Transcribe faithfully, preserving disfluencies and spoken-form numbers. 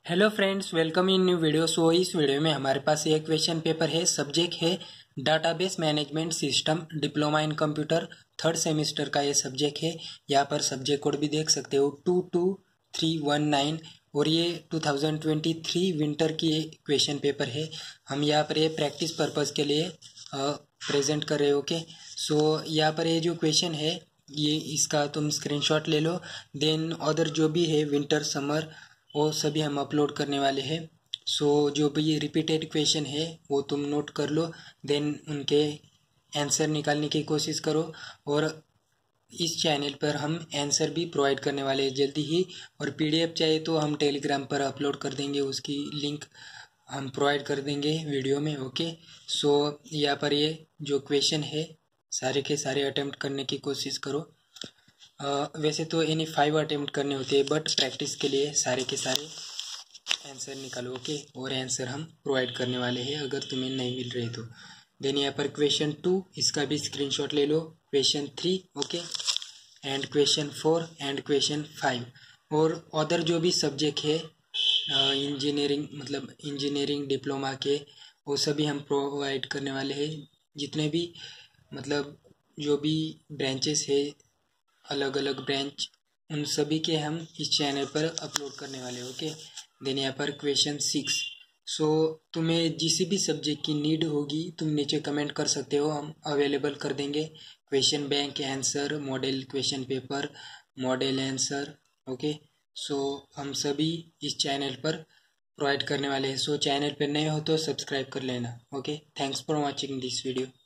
Hello friends, welcome in new video. So इस video में हमारे पास एक क्वेश्चन पेपर है। सब्जेक्ट है database management system, diploma in computer, third semester का ये सब्जेक्ट है। यहाँ पर सब्जेक्ट कोड भी देख सकते हो two two three one nine, और ये two thousand twenty three winter की क्वेश्चन पेपर है। हम यहाँ पर ये प्रैक्टिस पर्पज़ के लिए प्रेजेंट कर रहे हो। ओके, सो यहाँ पर ये जो क्वेश्चन है ये इसका तुम स्क्रीनशॉट ले लो। देन अदर जो भी है विंटर समर वो सभी हम अपलोड करने वाले हैं। सो so, जो भी रिपीटेड क्वेश्चन है वो तुम नोट कर लो। देन उनके आंसर निकालने की कोशिश करो। और इस चैनल पर हम आंसर भी प्रोवाइड करने वाले हैं जल्दी ही। और पीडीएफ चाहिए तो हम टेलीग्राम पर अपलोड कर देंगे, उसकी लिंक हम प्रोवाइड कर देंगे वीडियो में। ओके, सो यहाँ पर ये जो क्वेश्चन है सारे के सारे अटेम्प्ट करने की कोशिश करो। Uh, वैसे तो इन्हें फाइव अटेम्प्ट करने होते हैं, बट प्रैक्टिस के लिए सारे के सारे आंसर निकालो। ओके, और आंसर हम प्रोवाइड करने वाले हैं अगर तुम्हें नहीं मिल रहे तो। देन यहाँ पर क्वेश्चन टू, इसका भी स्क्रीनशॉट ले लो। Question three, okay, and question four and question five. और अदर जो भी सब्जेक्ट है इंजीनियरिंग uh, मतलब इंजीनियरिंग डिप्लोमा के, वो सभी हम प्रोवाइड करने वाले हैं। जितने भी मतलब जो भी ब्रांचेस है, अलग अलग ब्रांच, उन सभी के हम इस चैनल पर अपलोड करने वाले हैं। ओके, देन यहाँ पर क्वेश्चन सिक्स। सो तुम्हें जिस भी सब्जेक्ट की नीड होगी तुम नीचे कमेंट कर सकते हो, हम अवेलेबल कर देंगे। Question bank answer, model question paper, model answer. Okay, so हम सभी इस चैनल पर प्रोवाइड करने वाले हैं। सो चैनल पर नए हो तो सब्सक्राइब कर लेना। Okay, thanks for watching this video.